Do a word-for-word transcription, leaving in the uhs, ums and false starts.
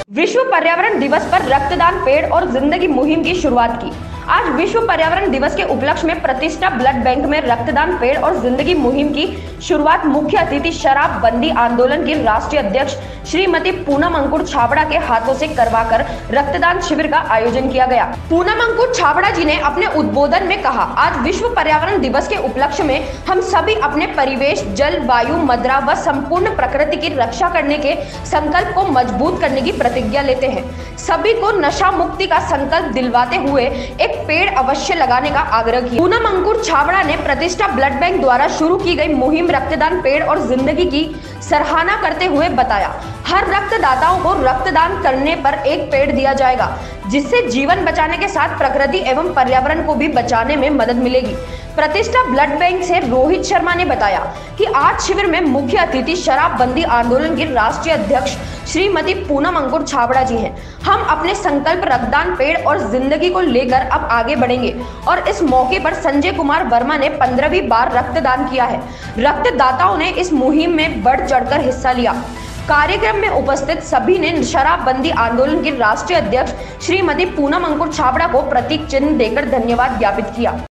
विश्व पर्यावरण दिवस पर रक्तदान पेड़ और जिंदगी मुहिम की शुरुआत की। आज विश्व पर्यावरण दिवस के उपलक्ष्य में प्रतिष्ठा ब्लड बैंक में रक्तदान पेड़ और जिंदगी मुहिम की शुरुआत मुख्य अतिथि शराब बंदी आंदोलन की राष्ट्रीय अध्यक्ष श्रीमती पूनम अंकुर छाबड़ा के हाथों से करवाकर रक्तदान शिविर का आयोजन किया गया। पूनम अंकुर छाबड़ा जी ने अपने उद्बोधन में कहा, आज विश्व पर्यावरण दिवस के उपलक्ष्य में हम सभी अपने परिवेश, जल, वायु, मृदा व संपूर्ण प्रकृति की रक्षा करने के संकल्प को मजबूत करने की प्रतिज्ञा लेते हैं। सभी को नशा मुक्ति का संकल्प दिलवाते हुए एक पेड़ अवश्य लगाने का आग्रह किया। पूनम अंकुर छाबड़ा ने प्रतिष्ठा ब्लड बैंक द्वारा शुरू की गई मुहिम रक्तदान पेड़ और जिंदगी की सराहना करते हुए बताया, हर रक्तदाताओं को रक्तदान करने पर एक पेड़ दिया जाएगा, जिससे जीवन बचाने के साथ प्रकृति एवं पर्यावरण को भी बचाने में मदद मिलेगी। प्रतिष्ठा ब्लड बैंक से रोहित शर्मा ने बताया कि आज शिविर में मुख्य अतिथि शराब बंदी आंदोलन की राष्ट्रीय अध्यक्ष श्रीमती पूनम अंकुर छाबड़ा जी हैं। हम अपने संकल्प रक्तदान पेड़ और जिंदगी को लेकर अब आगे बढ़ेंगे और इस मौके पर संजय कुमार वर्मा ने पंद्रहवीं बार रक्तदान किया है। रक्तदाताओं ने इस मुहिम में बढ़ चढ़कर हिस्सा लिया। कार्यक्रम में उपस्थित सभी ने शराबबंदी आंदोलन की राष्ट्रीय अध्यक्ष श्रीमती पूनम अंकुर छाबड़ा को प्रतीक चिन्ह देकर धन्यवाद ज्ञापित किया।